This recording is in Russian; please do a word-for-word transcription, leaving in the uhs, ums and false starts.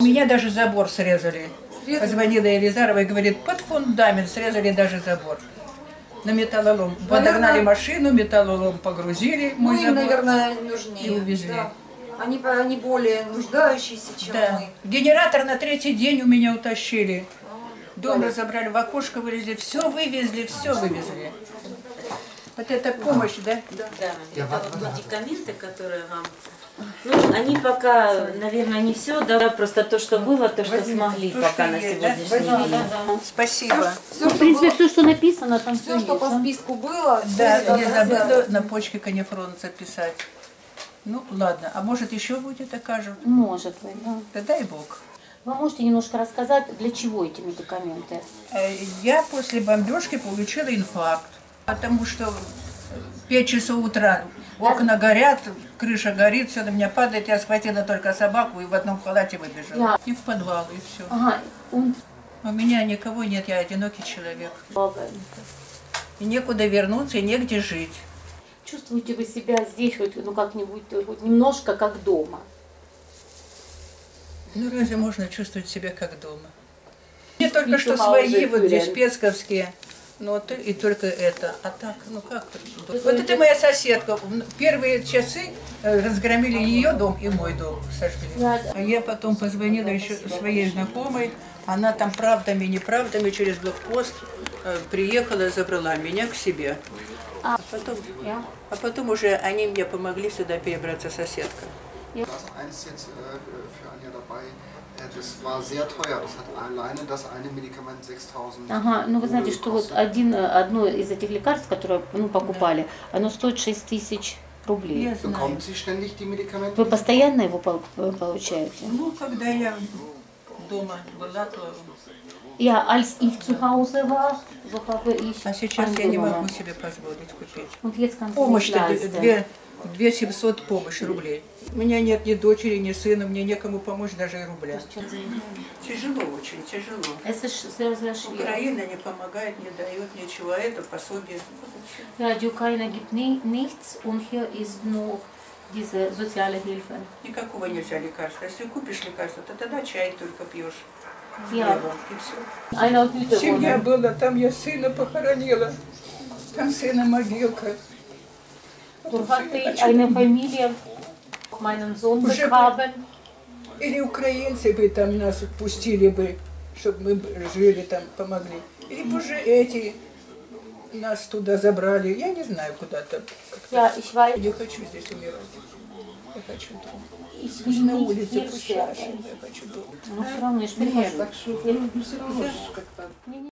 Меня даже забор срезали. Срезали? Позвонила Елизарова и говорит, под фундамент срезали даже забор. На металлолом. Наверное, подогнали машину, металлолом погрузили. Ну, мой им, забор, наверное, нужнее. И увезли. Да. Они, они более нуждающиеся, чем да. мы. Генератор на третий день у меня утащили. Дом разобрали, в окошко вылезли, все вывезли, все вывезли. Вот это помощь, да? Да, это вот медикаменты, которые вам... Ну, они пока, наверное, не все, да, просто то, что было, то, что Возьми, смогли то, пока что на есть, сегодняшний да? день. Да, да. Спасибо. Все, Ну, в принципе, все, что написано, там все, все что есть, по да? списку было, Да, все не это забыла на почке канифрон записать. Ну, ладно. А может, еще будет, окажут? Может быть, да. Да дай Бог. Вы можете немножко рассказать, для чего эти медикаменты? Э, Я после бомбежки получила инфаркт, потому что в пять часов утра окна горят, крыша горит, все на меня падает, я схватила только собаку и в одном халате выбежала. Да. И в подвал, и все. Ага, он... У меня никого нет, я одинокий человек. Бога. И некуда вернуться, и негде жить. Чувствуете вы себя здесь хоть, ну, как-нибудь, хоть немножко как дома? Ну разве можно чувствовать себя как дома? Мне только Не что туман свои, уже вот здесь фюрер. песковские, ну вот и только это. А так, ну как? Вот это моя соседка. В первые часы э, разгромили ее дом и мой дом, сожгли. Да, да. А я потом позвонила еще своей знакомой, она там правдами, неправдами через блокпост э, приехала, забрала меня к себе. А, А потом, ja. а потом уже они мне помогли сюда перебраться, соседка. Das eins jetzt äh, für Anja dabei, äh, das war sehr teuer. Das hat alleine das eine Medikament sechstausend. Ага, ну вы знаете, что вот один, одно из этих лекарств, которое ну, покупали, оно стоит шесть тысяч рублей. Я знаю. Bekommen Sie ständig die Medikamente? Вы постоянно его пол- получаете? Ну, когда я дома была, то... Ja, als ich zu Hause war, so habe ich А сейчас я не angenommen. могу себе позволить купить. Und jetzt kannst du Помощь-то nicht leisten. две, две семьсот помощь рублей. У меня нет ни дочери, ни сына, мне некому помочь даже и рубля. Тяжело очень, тяжело. Es ist sehr, sehr schwierig. Украина не помогает, не дает ничего, а это пособие. Ja, die Ukraine gibt nie, nichts und hier ist nur diese soziale Hilfe. Никакого нельзя лекарства. Если купишь лекарство, то тогда чай только пьешь. С Ja. хлебом, и все. Eine Hütte Семья wohnen. была, там я сына похоронила. Там сына могилка. Dort hatte ich eine Familie, meinen Sohn Уже begraben. Или украинцы бы там нас пустили бы, чтобы мы жили там, помогли. Или бы уже эти нас туда забрали. Я не знаю, куда-то. Ja, ich weiß, Я хочу здесь умирать. Я хочу дома. ich Пусть will на nicht улице, hier пусть sterben. хорошо, я хочу дома. Но все равно я ж Нет, прихожу. так что ну, все равно ж как-то.